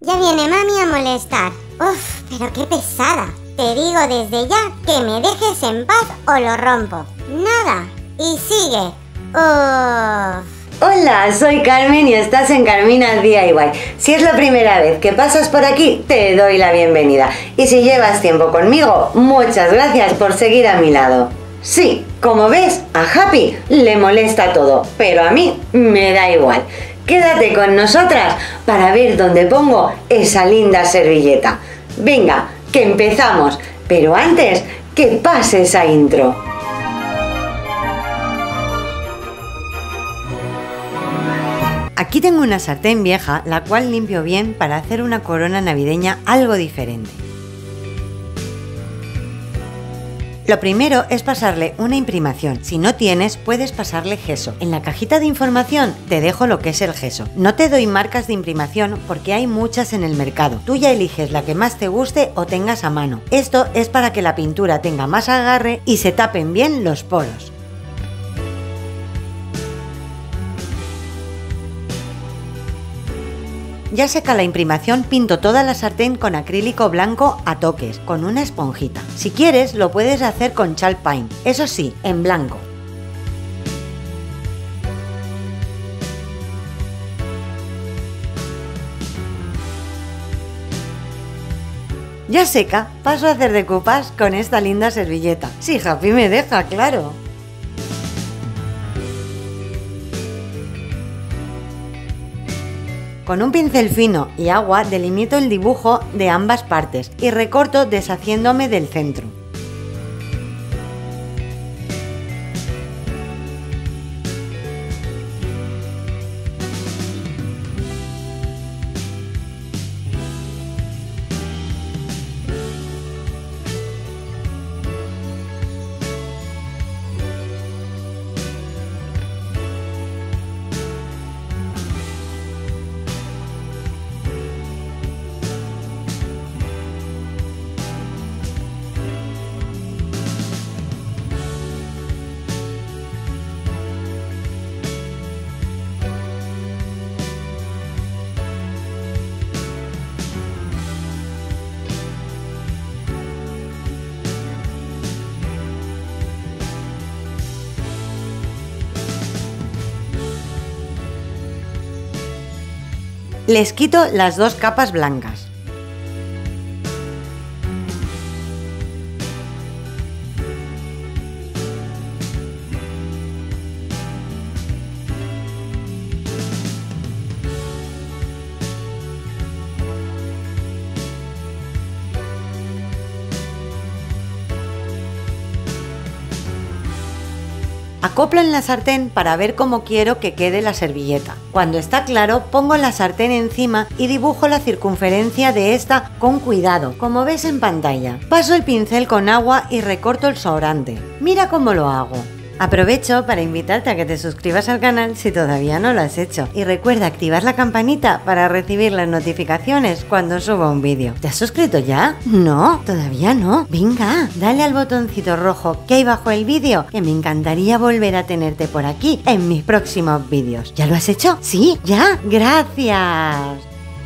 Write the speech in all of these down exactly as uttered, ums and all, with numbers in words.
Ya viene mami a molestar. Uf, pero qué pesada. Te digo desde ya que me dejes en paz o lo rompo. Nada. Y sigue. Uf. Hola, soy Carmen y estás en Carmina's D I Y. Si es la primera vez que pasas por aquí, te doy la bienvenida. Y si llevas tiempo conmigo, muchas gracias por seguir a mi lado. Sí, como ves, a Happy le molesta todo, pero a mí me da igual. Quédate con nosotras para ver dónde pongo esa linda servilleta. Venga, que empezamos, pero antes que pase esa intro. Aquí tengo una sartén vieja, la cual limpio bien para hacer una corona navideña algo diferente. Lo primero es pasarle una imprimación. Si no tienes, puedes pasarle gesso. En la cajita de información te dejo lo que es el gesso. No te doy marcas de imprimación porque hay muchas en el mercado. Tú ya eliges la que más te guste o tengas a mano. Esto es para que la pintura tenga más agarre y se tapen bien los poros. Ya seca la imprimación, pinto toda la sartén con acrílico blanco a toques, con una esponjita. Si quieres, lo puedes hacer con chalk paint, eso sí, en blanco. Ya seca, paso a hacer decoupage con esta linda servilleta. Si Happy me deja, claro. Con un pincel fino y agua delimito el dibujo de ambas partes y recorto deshaciéndome del centro. Les quito las dos capas blancas. Acoplo en la sartén para ver cómo quiero que quede la servilleta. Cuando está claro, pongo la sartén encima y dibujo la circunferencia de esta con cuidado, como ves en pantalla. Paso el pincel con agua y recorto el sobrante. Mira cómo lo hago. Aprovecho para invitarte a que te suscribas al canal si todavía no lo has hecho. Y recuerda activar la campanita para recibir las notificaciones cuando suba un vídeo. ¿Te has suscrito ya? No, todavía no. Venga, dale al botoncito rojo que hay bajo el vídeo, que me encantaría volver a tenerte por aquí en mis próximos vídeos. ¿Ya lo has hecho? ¿Sí? ¿Ya? ¡Gracias!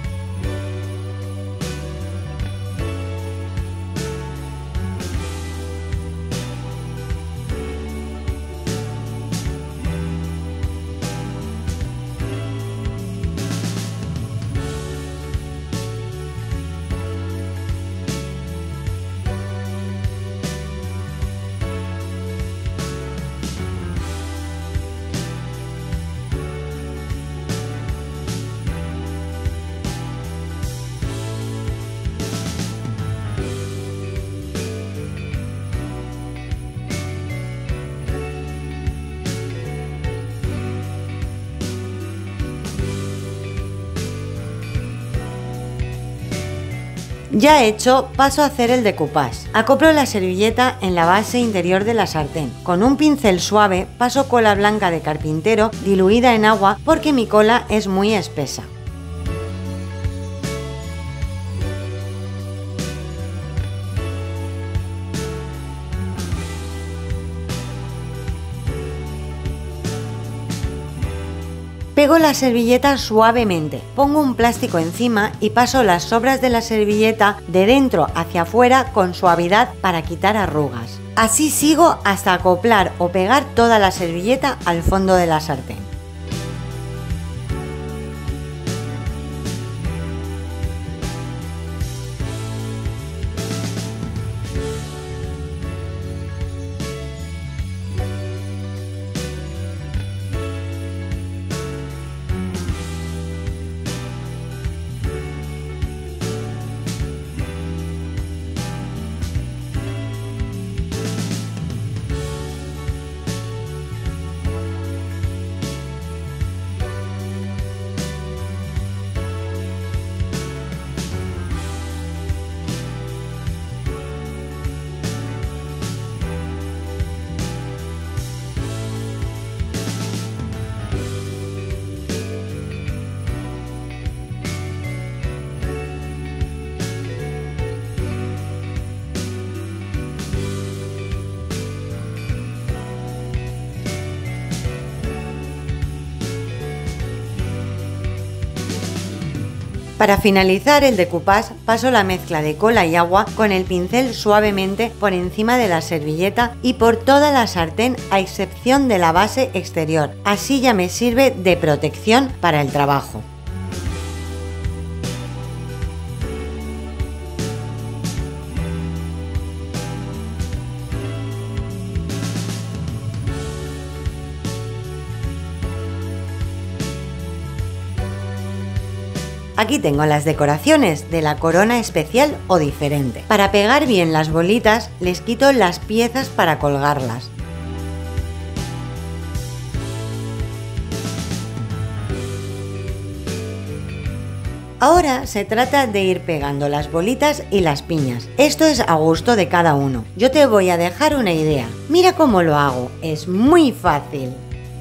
Ya hecho, paso a hacer el decoupage. Acoplo la servilleta en la base interior de la sartén. Con un pincel suave paso cola blanca de carpintero diluida en agua porque mi cola es muy espesa. Pego la servilleta suavemente, pongo un plástico encima y paso las sobras de la servilleta de dentro hacia afuera con suavidad para quitar arrugas. Así sigo hasta acoplar o pegar toda la servilleta al fondo de la sartén. Para finalizar el decoupage paso la mezcla de cola y agua con el pincel suavemente por encima de la servilleta y por toda la sartén a excepción de la base exterior. Así ya me sirve de protección para el trabajo. Aquí tengo las decoraciones de la corona especial o diferente. Para pegar bien las bolitas les quito las piezas para colgarlas. Ahora se trata de ir pegando las bolitas y las piñas. Esto es a gusto de cada uno. Yo te voy a dejar una idea. Mira cómo lo hago. Es muy fácil.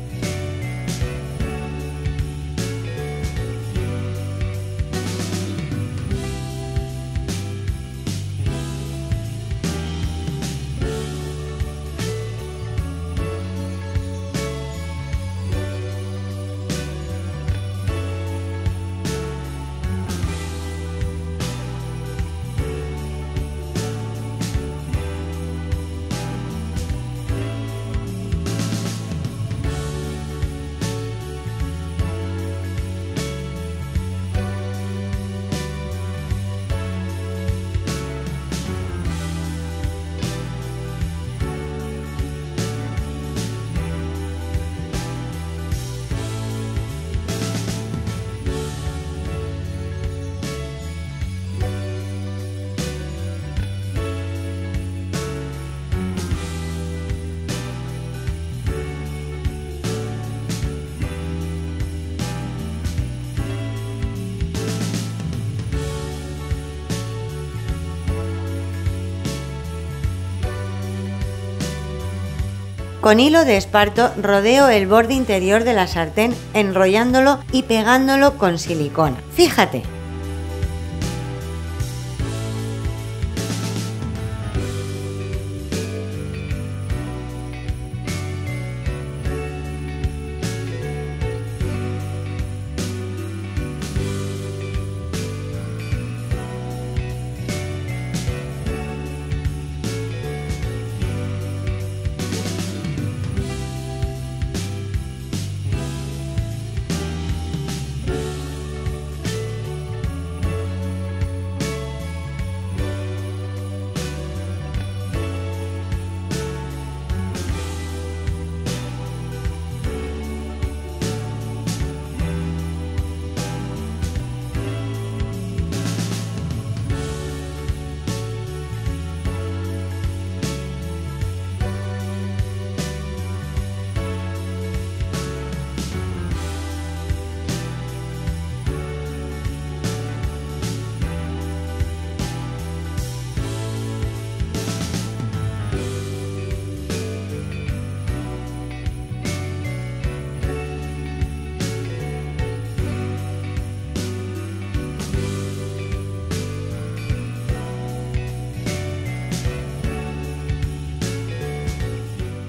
Con hilo de esparto rodeo el borde interior de la sartén enrollándolo y pegándolo con silicona. Fíjate.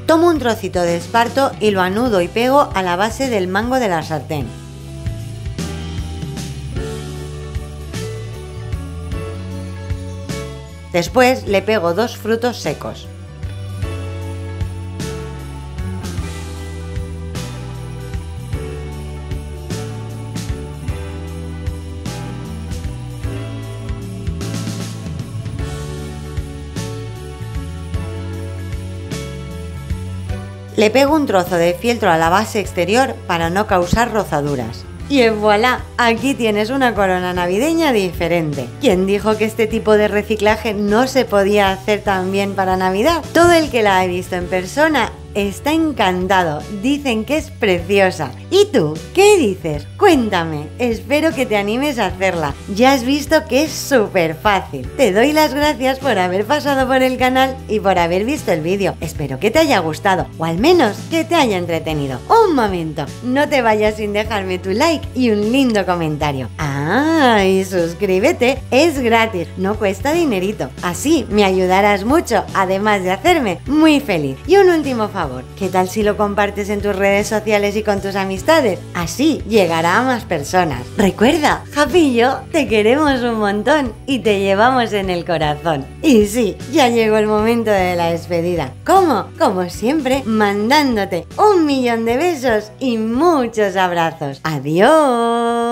Tomo un trocito de esparto y lo anudo y pego a la base del mango de la sartén. Después le pego dos frutos secos. Le pego un trozo de fieltro a la base exterior para no causar rozaduras. Y voilà, aquí tienes una corona navideña diferente. ¿Quién dijo que este tipo de reciclaje no se podía hacer también para Navidad? Todo el que la ha visto en persona está encantado, dicen que es preciosa. ¿Y tú? ¿Qué dices? Cuéntame, espero que te animes a hacerla. Ya has visto que es súper fácil. Te doy las gracias por haber pasado por el canal y por haber visto el vídeo. Espero que te haya gustado, o al menos que te haya entretenido. Un momento, no te vayas sin dejarme tu like y un lindo comentario. Ah, y suscríbete, es gratis, no cuesta dinerito. Así me ayudarás mucho, además de hacerme muy feliz. Y un último favor, ¿qué tal si lo compartes en tus redes sociales y con tus amistades? Así llegará a más personas. Recuerda, Happy y yo te queremos un montón y te llevamos en el corazón. Y sí, ya llegó el momento de la despedida. ¿Cómo? Como siempre, mandándote un millón de besos y muchos abrazos. ¡Adiós!